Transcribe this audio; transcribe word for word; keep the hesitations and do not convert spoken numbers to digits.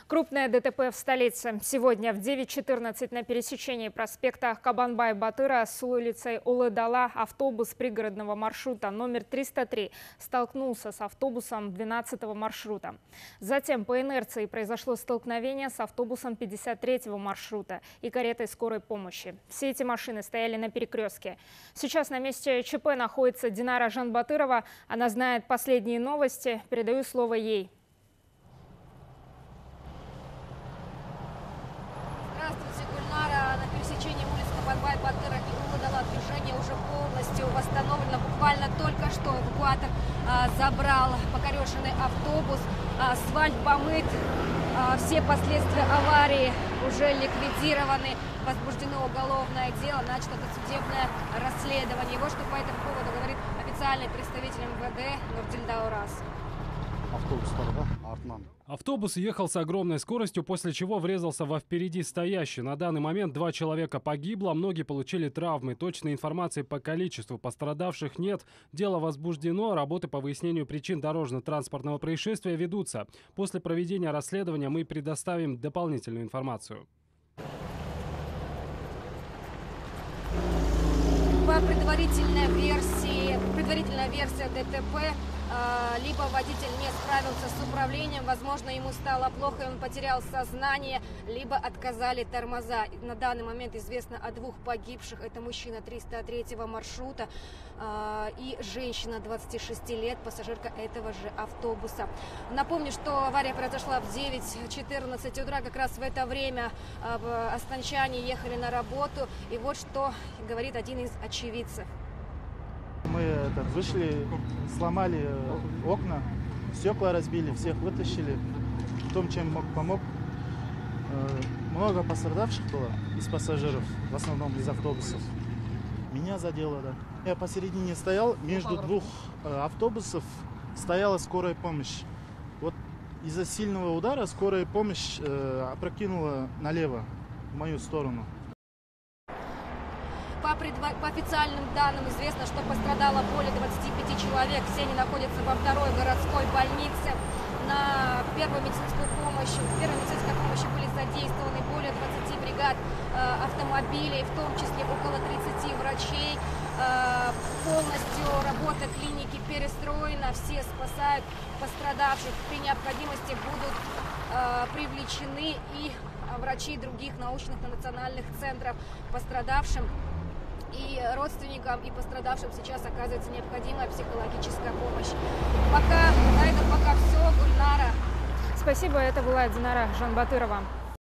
Крупное ДТП в столице. Сегодня в девять четырнадцать на пересечении проспекта Кабанбай-Батыра с улицей Улы-Дала автобус пригородного маршрута номер триста три столкнулся с автобусом двенадцатого маршрута. Затем по инерции произошло столкновение с автобусом пятьдесят третьего маршрута и каретой скорой помощи. Все эти машины стояли на перекрестке. Сейчас на месте ЧП находится Динара Жанбатырова. Она знает последние новости. Передаю слово ей. Здравствуйте, Гульнара. На пересечении улиц Кабанбай-Батыра и Улы-Дала движение уже полностью восстановлено. Буквально только что эвакуатор а, забрал покореженный автобус. А, асфальт помыт. А, все последствия аварии уже ликвидированы. Возбуждено уголовное дело, начато досудебное расследование. И вот что по этому поводу говорит официальный представитель МВД Нурдильда Урас. Автобус, да? Артман. Автобус ехал с огромной скоростью, после чего врезался во впереди стоящий. На данный момент два человека погибло, многие получили травмы. Точной информации по количеству пострадавших нет. Дело возбуждено, работы по выяснению причин дорожно-транспортного происшествия ведутся. После проведения расследования мы предоставим дополнительную информацию. По предварительной версии, предварительная версия ДТП, либо водитель не справился с управлением, возможно, ему стало плохо, и он потерял сознание, либо отказали тормоза. На данный момент известно о двух погибших. Это мужчина триста третьего маршрута и женщина двадцати шести лет, пассажирка этого же автобуса. Напомню, что авария произошла в девять четырнадцать утра. Как раз в это время астанчане ехали на работу. И вот что говорит один из очевидцев. Мы это, вышли, сломали окна, стекла разбили, всех вытащили. В том, чем мог, помог. Много пострадавших было из пассажиров, в основном из автобусов. Меня задело, да. Я посередине стоял, между двух автобусов стояла скорая помощь. Вот из-за сильного удара скорая помощь опрокинула налево, в мою сторону. По, предво... по официальным данным известно, что пострадало более двадцати пяти человек. Все они находятся во второй городской больнице. На первую медицинскую помощь, в первой медицинской помощи были задействованы более двадцати бригад э, автомобилей, в том числе около тридцати врачей. Э, полностью работа клиники перестроена, все спасают пострадавших. При необходимости будут э, привлечены и врачи других научных и национальных центров пострадавшим. И родственникам, и пострадавшим сейчас оказывается необходимая психологическая помощь. Пока, на этом пока все. Гульнара. Спасибо, это была Динара Жанбатырова.